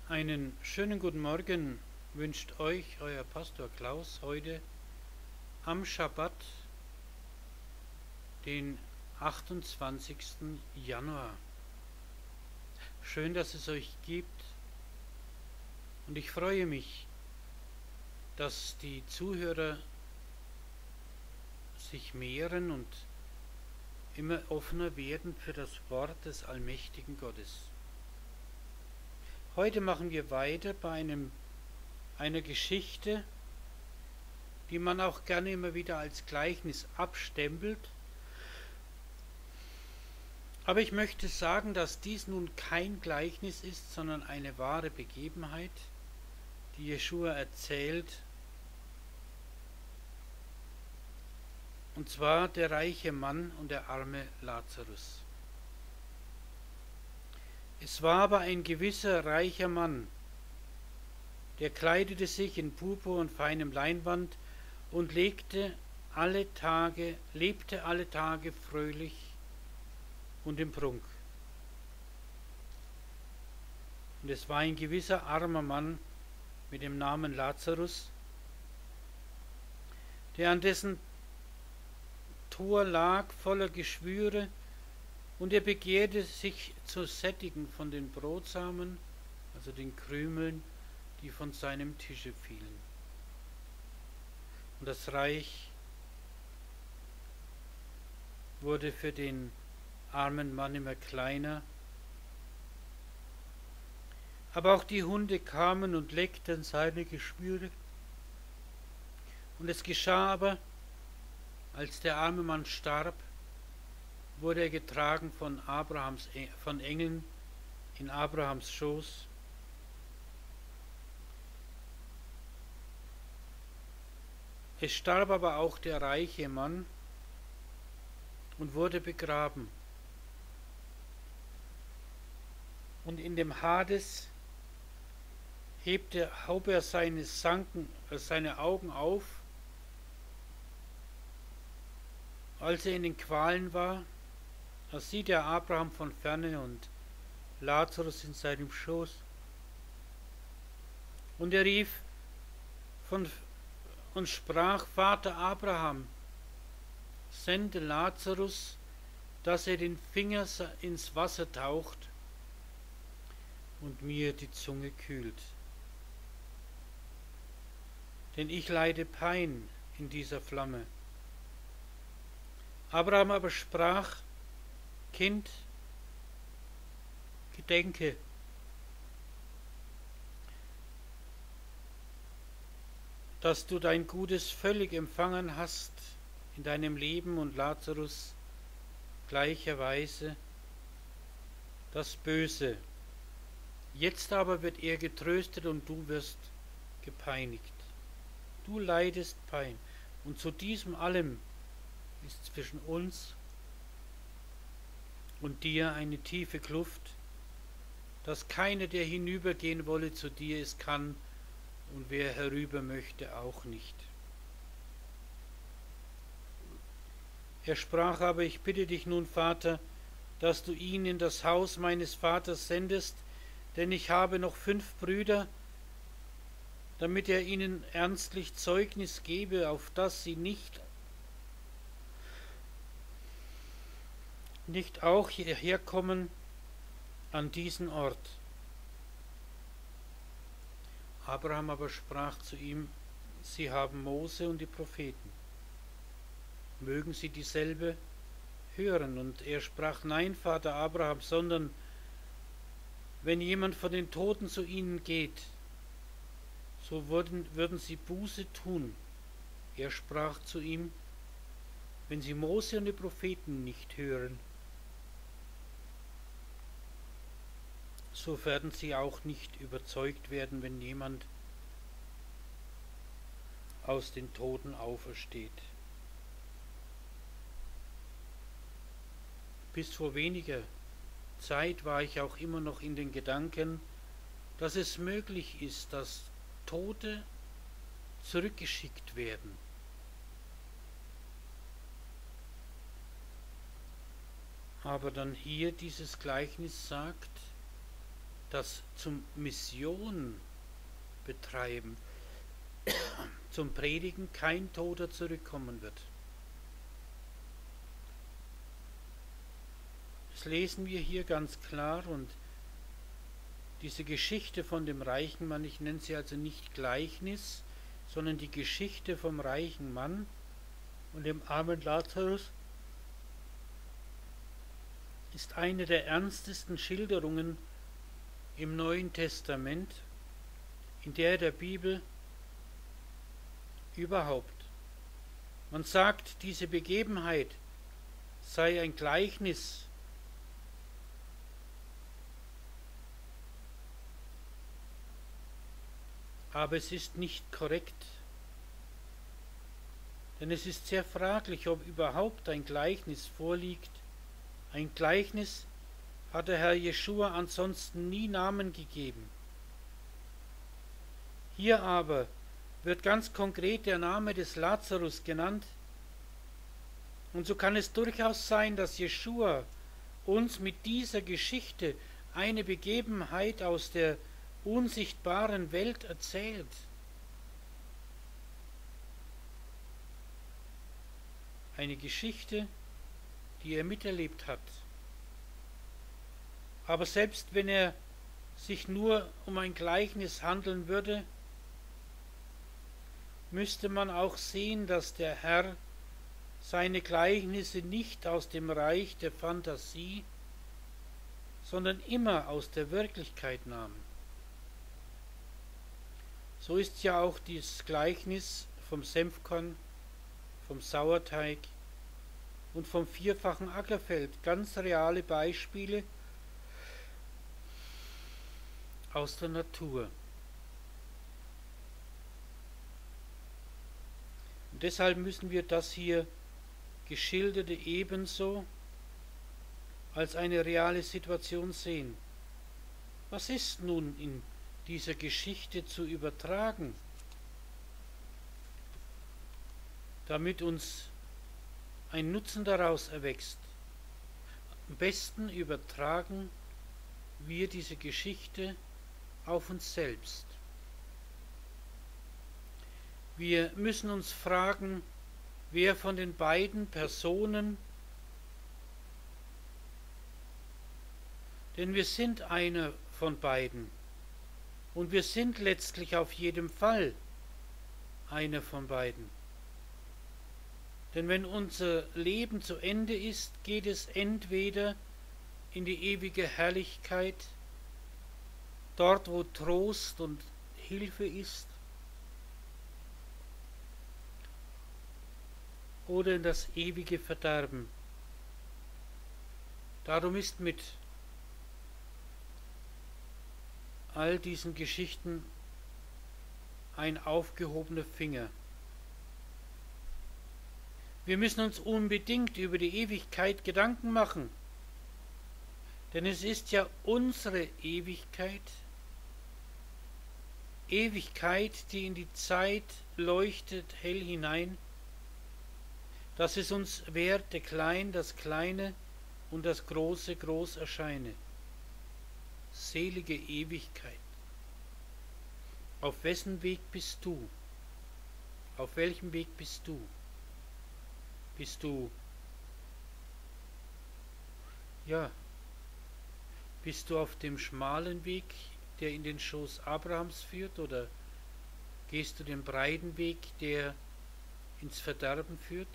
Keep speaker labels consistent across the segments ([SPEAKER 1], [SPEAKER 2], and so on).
[SPEAKER 1] Einen schönen guten Morgen wünscht euch euer Pastor Klaus heute am Schabbat, den 28. Januar. Schön, dass es euch gibt und ich freue mich, dass die Zuhörer sich mehren und immer offener werden für das Wort des allmächtigen Gottes. Heute machen wir weiter bei einer Geschichte, die man auch gerne immer wieder als Gleichnis abstempelt. Aber ich möchte sagen, dass dies nun kein Gleichnis ist, sondern eine wahre Begebenheit, die Jeschua erzählt. Und zwar der reiche Mann und der arme Lazarus. Es war aber ein gewisser reicher Mann, der kleidete sich in Purpur und feinem Leinwand und lebte alle Tage fröhlich und im Prunk. Und es war ein gewisser armer Mann mit dem Namen Lazarus, der an dessen Tor lag voller Geschwüre, und er begehrte sich zu sättigen von den Brotsamen, also den Krümeln, die von seinem Tische fielen. Und das Reich wurde für den armen Mann immer kleiner, aber auch die Hunde kamen und leckten seine Geschwüre. Und es geschah aber, als der arme Mann starb, wurde er getragen von Engeln in Abrahams Schoß. Es starb aber auch der reiche Mann und wurde begraben. Und in dem Hades hob er seine Augen auf, als er in den Qualen war. Da sieht er Abraham von ferne und Lazarus in seinem Schoß. Und er rief und sprach: Vater Abraham, sende Lazarus, dass er den Finger ins Wasser taucht und mir die Zunge kühlt. Denn ich leide Pein in dieser Flamme. Abraham aber sprach: Kind, gedenke, dass du dein Gutes völlig empfangen hast in deinem Leben und Lazarus gleicherweise das Böse. Jetzt aber wird er getröstet und du wirst gepeinigt. Du leidest Pein. Und zu diesem allem ist zwischen uns und dir eine tiefe Kluft, dass keiner, der hinübergehen wolle zu dir, es kann, und wer herüber möchte, auch nicht. Er sprach aber: Ich bitte dich nun, Vater, dass du ihn in das Haus meines Vaters sendest, denn ich habe noch 5 Brüder, damit er ihnen ernstlich Zeugnis gebe, auf dass sie nicht auch hierher kommen an diesen Ort. Abraham aber sprach zu ihm: Sie haben Mose und die Propheten. Mögen sie dieselbe hören? Und er sprach: Nein, Vater Abraham, sondern wenn jemand von den Toten zu ihnen geht, so würden sie Buße tun. Er sprach zu ihm: Wenn sie Mose und die Propheten nicht hören, so werden sie auch nicht überzeugt werden, wenn jemand aus den Toten aufersteht. Bis vor weniger Zeit war ich auch immer noch in den Gedanken, dass es möglich ist, dass Tote zurückgeschickt werden. Aber dann hier dieses Gleichnis sagt, das zum Mission betreiben, zum Predigen kein Toter zurückkommen wird. Das lesen wir hier ganz klar, und diese Geschichte von dem reichen Mann, ich nenne sie also nicht Gleichnis, sondern die Geschichte vom reichen Mann und dem armen Lazarus, ist eine der ernstesten Schilderungen im Neuen Testament, in der Bibel überhaupt. Man sagt, diese Begebenheit sei ein Gleichnis, aber es ist nicht korrekt. Denn es ist sehr fraglich, ob überhaupt ein Gleichnis vorliegt. Ein Gleichnis hat der Herr Jeschua ansonsten nie Namen gegeben. Hier aber wird ganz konkret der Name des Lazarus genannt. Und so kann es durchaus sein, dass Jeschua uns mit dieser Geschichte eine Begebenheit aus der unsichtbaren Welt erzählt. Eine Geschichte, die er miterlebt hat. Aber selbst wenn er sich nur um ein Gleichnis handeln würde, müsste man auch sehen, dass der Herr seine Gleichnisse nicht aus dem Reich der Fantasie, sondern immer aus der Wirklichkeit nahm. So ist ja auch dieses Gleichnis vom Senfkorn, vom Sauerteig und vom vierfachen Ackerfeld ganz reale Beispiele aus der Natur. Und deshalb müssen wir das hier Geschilderte ebenso als eine reale Situation sehen. Was ist nun in dieser Geschichte zu übertragen, damit uns ein Nutzen daraus erwächst? Am besten übertragen wir diese Geschichte auf uns selbst. Wir müssen uns fragen, wer von den beiden Personen, denn wir sind einer von beiden und wir sind letztlich auf jeden Fall einer von beiden. Denn wenn unser Leben zu Ende ist, geht es entweder in die ewige Herrlichkeit, dort wo Trost und Hilfe ist, oder in das ewige Verderben. Darum ist mit all diesen Geschichten ein aufgehobener Finger. Wir müssen uns unbedingt über die Ewigkeit Gedanken machen, denn es ist ja unsere Ewigkeit, die in die Zeit leuchtet hell hinein, dass es uns werte klein das Kleine und das Große groß erscheine. Selige Ewigkeit. Auf wessen Weg bist du? Auf welchem Weg bist du? Bist du auf dem schmalen Weg, der in den Schoß Abrahams führt, oder gehst du den breiten Weg, der ins Verderben führt?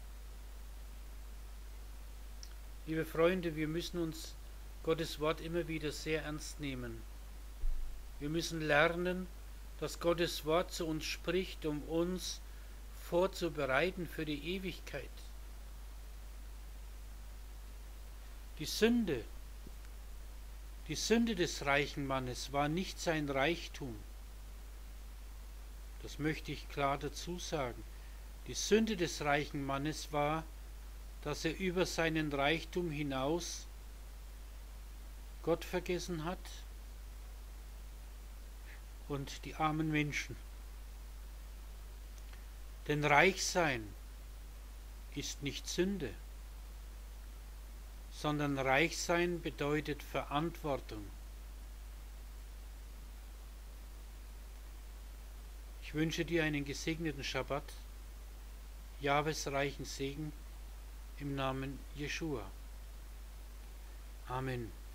[SPEAKER 1] Liebe Freunde, wir müssen uns Gottes Wort immer wieder sehr ernst nehmen. Wir müssen lernen, dass Gottes Wort zu uns spricht, um uns vorzubereiten für die Ewigkeit. Die Sünde des reichen Mannes war nicht sein Reichtum. Das möchte ich klar dazu sagen. Die Sünde des reichen Mannes war, dass er über seinen Reichtum hinaus Gott vergessen hat und die armen Menschen. Denn reich sein ist nicht Sünde, sondern reich sein bedeutet Verantwortung. wünsche dir einen gesegneten Schabbat, Jahwes reichen Segen im Namen Jeschua. Amen.